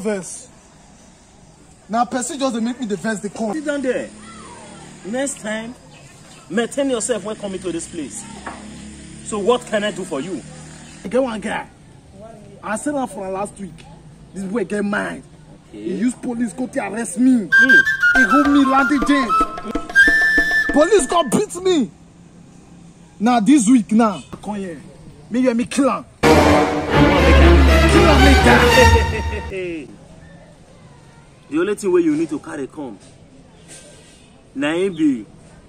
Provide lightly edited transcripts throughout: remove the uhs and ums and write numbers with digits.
verse. Now, person just make me the verse they come. Sit down there. Next time, maintain yourself when coming to this place. So what can I do for you? I get one guy. I sent him for last week. This boy get mad. Okay. He used police go to arrest me. He hold me landed jail. Police go beat me. Now this week now, come here. Me and me kill him. Kill him like that. The only thing where you need to carry come. Now be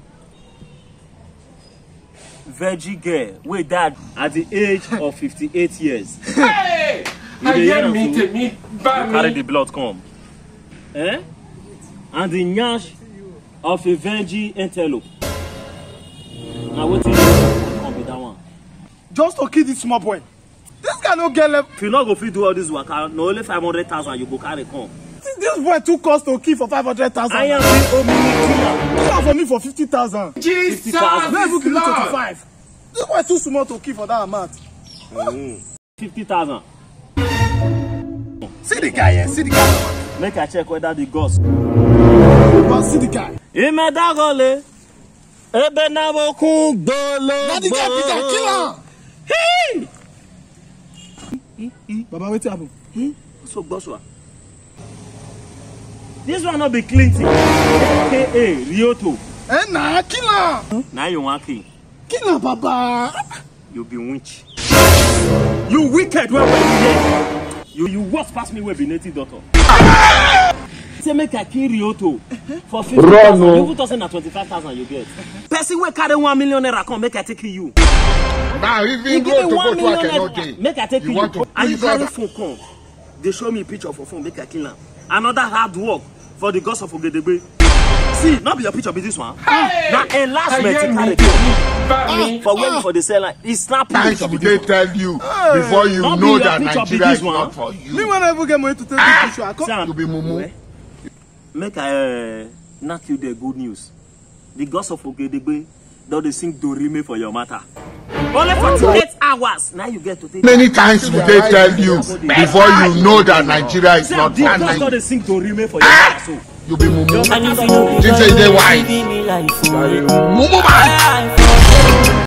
veggie girl wey died at the age of 58 years. Hey! You carry the blood come. Eh? And the nyash of a veggie antelope. Now what is come with that one? Just to kill this small boy. This guy no get left. If you not go fit do all this work, no only 500,000 you go carry come. This boy too cost to kill for 500,000. I am the only killer. Kill for me for 50,000. Jesus! 50,000. Where you give me 25? This boy too small to kill for that amount. 50,000. See the guy here. See the guy. Make I check whether the ghost. But see the guy. Imedagole. Ebe na boku dolo. Now the guy Peter kill him. Hey! Baba, wait happen. So Joshua. This one not be Clinton, aka Rioto. Eh, nah, kill him. Now you want king. Kill him, Baba. You be witch. You wicked where you worse past me with be native doctor. Say make I kill Rioto for 50,000. You put us in 25,000 you get. Person will carry 1 million naira come make I take you. Now even go to I cannot take. Make I take you. And you carry phone come. They show me a picture of a phone, make I kill him. Another hard work for the gods of Ogedegbe. See, not be your picture, be this one. Hey! Now, enlargement carry for when for the seller, it's snap. Thanks would they tell you before you not know that picture, Nigeria is one. not for you. Me when I ever get money to take this picture, I come. You be mumu. Make I knock you the good news. The gods of Ogedegbe, though they sing Dorime for your matter. Only 48 hours. Now you get to take. Many times would they tell you before you know that Nigeria is not for you. you. They sing Dorime for your matter. So. You be mumu. This is the why. Mumu man.